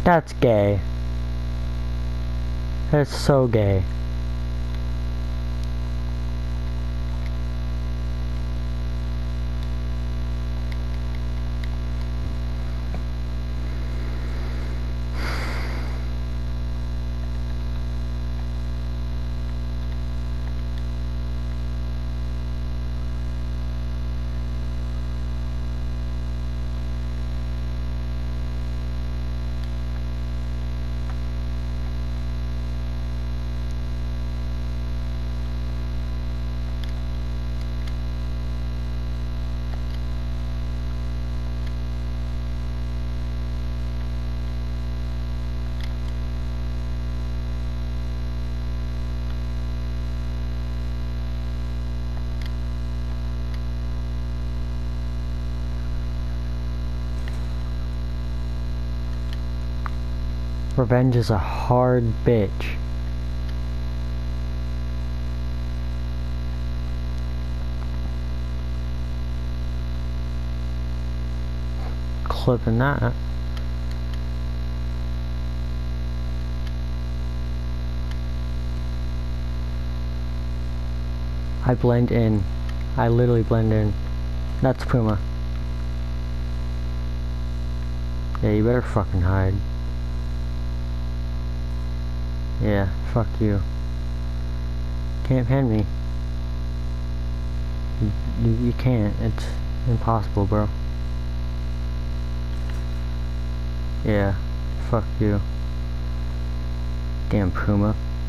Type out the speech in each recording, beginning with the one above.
That's gay. That's so gay. Revenge is a hard bitch. Clipping that. I blend in. I literally blend in. That's Puma. Yeah, you better fucking hide. Yeah, fuck you. Can't hand me. You can't. It's impossible, bro. Yeah, fuck you. Damn Puma.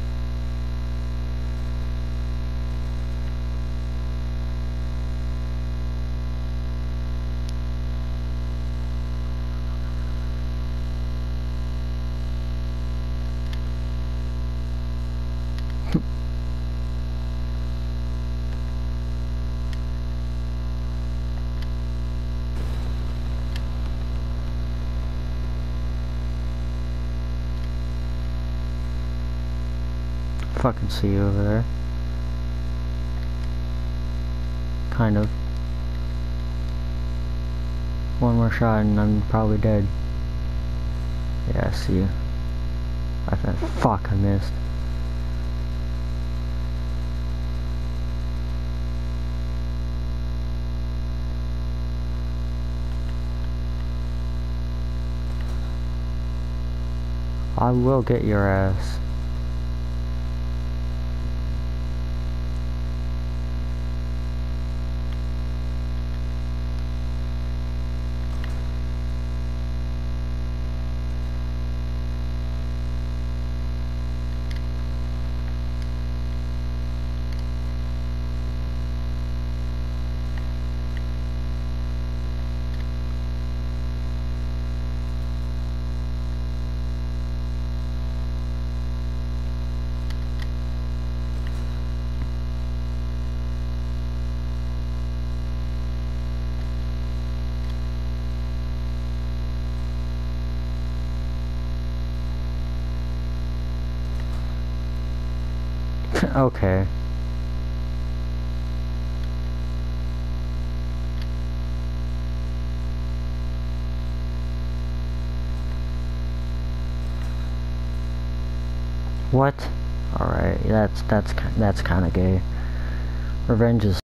Fucking see you over there. Kind of. One more shot and I'm probably dead. Yeah, I see you. Fuck, I missed. I will get your ass. Okay. What? Alright, that's kind of gay. Revenge is